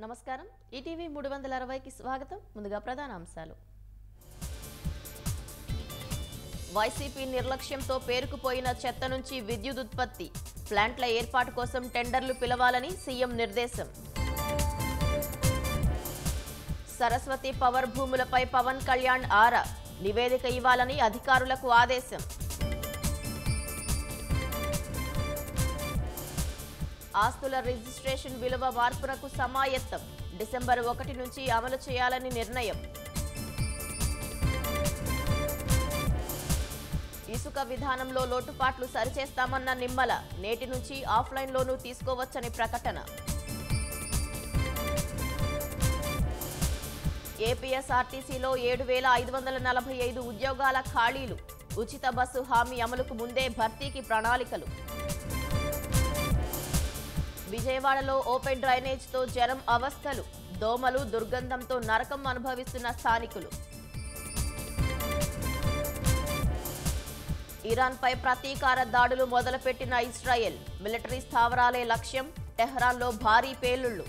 నమస్కారం ఈటీవీ 360కి స్వాగతం ముందుగా ప్రధాన అంశాలు వైసీపీ నిర్లక్ష్యంతో పేరుకుపోయిన చెత్త నుంచి విద్యుత్ ఉత్పత్తి ప్లాంట్ల ఏర్పాటు కోసం టెండర్లు పిలవాలని సీఎం నిర్దేశం సరస్వతి పవర్ భూములపై పవన్ కళ్యాణ్ ఆరా నివేదిక ఇవ్వాలని అధికారులకు ఆదేశం ఆస్తుల రిజిస్ట్రేషన్ విలువ మార్పునకు సమాయత్తం డిసెంబర్ 1 నుంచి అమలు చేయాలని నిర్ణయం ఇసుక విధానంలో లోటుపాట్లు సరిచేస్తామన్న నిమ్మల నేటి నుంచి ఆఫ్లైన్లోనూ తీసుకోవచ్చని ప్రకటన ఏపీఎస్ఆర్టీసీలో 7,545 ఉద్యోగాల ఖాళీలు ఉచిత బస్సు హామీ అమలుకు ముందే భర్తీకి ప్రణాళికలు విజయవాడలో ఓపెన్ డ్రైనేజ్తో జనం అవస్థలు దోమలు దుర్గంధంతో నరకం అనుభవిస్తున్న స్థానికులు ఇరాన్పై ప్రతీకార దాడులు మొదలుపెట్టిన ఇజ్రాయెల్ మిలిటరీ స్థావరాలే లక్ష్యం టెహ్రాన్లో భారీ పేలుళ్లు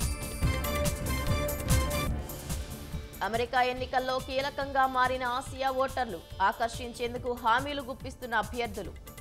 అమెరికా ఎన్నికల్లో కీలకంగా మారిన ఆసియా ఓటర్లు ఆకర్షించేందుకు హామీలు గుప్పిస్తున్న అభ్యర్థులు